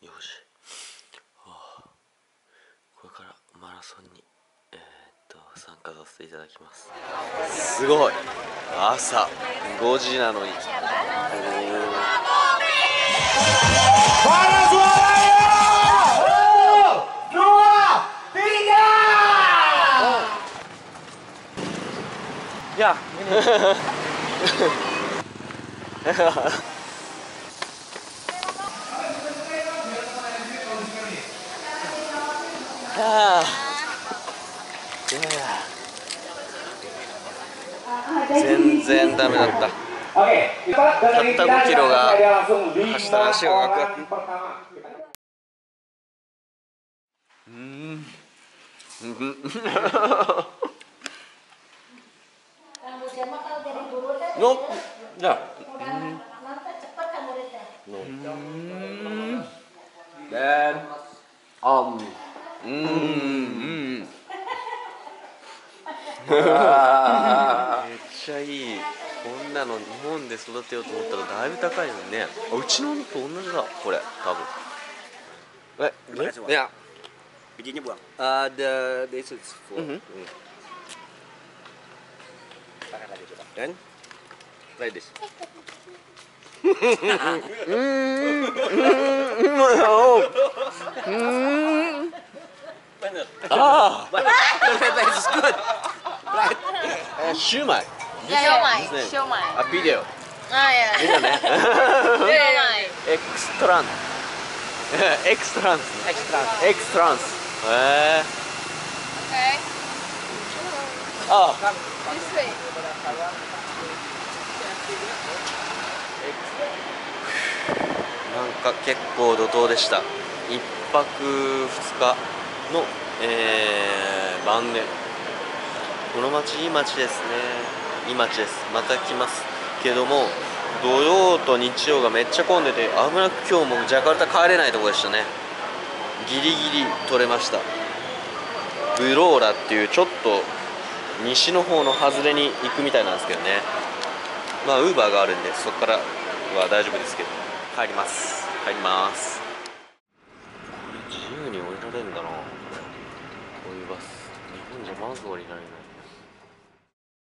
よし、これからマラソンに参加させていただきます。すごい、朝5時なのに。 Ya, ini. 全然ダメだった。たった5キロが走ったら足がガクガク。 No, ya. Danめっちゃいい。こんなの日本で育てようと思ったらだいぶ高いのにね。うちのお肉同じだこれ多分。いや、 bijinya buang. This is full. Pakai lagi coba. And try this. Ah, that is good. Right. シューマイ。 ショーマイ。ショーマイ。 あ、ビデオ。 あ、いや。 いいよね。 ショーマイ。 エクストランス。エクストランス。エクストランス。 Okay. あ。 This way. なんか結構怒涛でした。1泊2日の、晩年。この町いい町ですね。いい町です。また来ますけども、土曜と日曜がめっちゃ混んでて、危なく今日もジャカルタ帰れないところでしたね。ギリギリ取れました。ブローラっていうちょっと西の方の外れに行くみたいなんですけどね。まあウーバーがあるんでそこからは大丈夫ですけど、帰ります。これ自由に降りられるんだな。こういうバス日本じゃまず降りられない。